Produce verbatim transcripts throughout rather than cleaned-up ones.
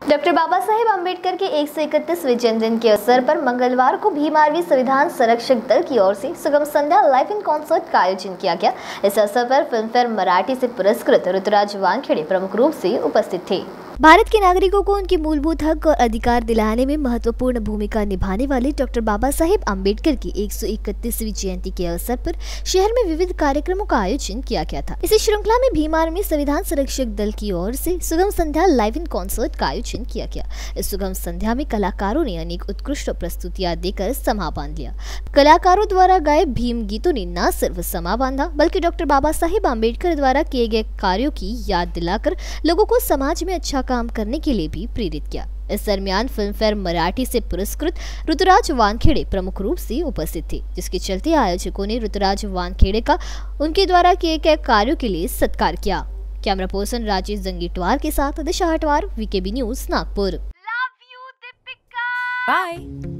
Doctor Baba Saheb Ambedkar के एक सौ इकतीसवें जन्मदिन के अवसर पर मंगलवार को भीम आर्मी संविधान संरक्षक दल की ओर से सुगम संध्या लाइव इन कॉन्सर्ट का आयोजन किया गया। इस अवसर पर फिल्मफेयर मराठी से पुरस्कृत ऋतुराज वानखेड़े प्रमुख रूप से उपस्थित थे। भारत के नागरिकों को उनके मूलभूत हक और अधिकार दिलाने में महत्वपूर्ण भूमिका निभाने वाले डॉक्टर बाबा साहेब अम्बेडकर की एक सौ इकतीसवीं जयंती के अवसर पर शहर में विविध कार्यक्रमों का आयोजन किया गया था। इसी श्रृंखला में भीम आर्मी संविधान संरक्षक दल की ओर से सुगम संध्या लाइव इन कॉन्सर्ट का आयोजन किया गया। इस सुगम संध्या में कलाकारों ने अनेक उत्कृष्ट प्रस्तुतियां देकर समा बांध लिया। कलाकारों द्वारा गाए भीम गीतों ने न सिर्फ समा बांधा बल्कि डॉक्टर बाबा साहेब अम्बेडकर द्वारा किए गए कार्यों की याद दिलाकर लोगों को समाज में अच्छा काम करने के लिए भी प्रेरित किया। इस दरमियान फिल्मफेयर मराठी से पुरस्कृत ऋतुराज वानखेड़े प्रमुख रूप से उपस्थित थे, जिसके चलते आयोजकों ने ऋतुराज वानखेड़े का उनके द्वारा किए गए कार्यों के लिए सत्कार किया। कैमरा पर्सन राजेश जंगीटवार के साथ Disha Hatwar, VKB news, Nagpur. Bye.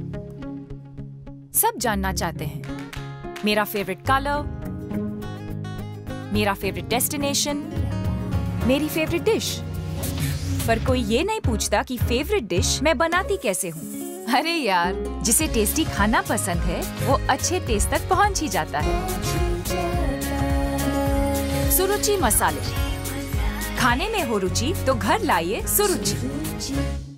सब जानना चाहते हैं मेरा फेवरेट कलर, मेरा फेवरेट डेस्टिनेशन, मेरी फेवरेट डिश, पर कोई ये नहीं पूछता कि फेवरेट डिश मैं बनाती कैसे हूँ। अरे यार, जिसे टेस्टी खाना पसंद है वो अच्छे टेस्ट तक पहुँच ही जाता है। सुरुचि मसाले, खाने में हो रुचि तो घर लाइए सुरुचि।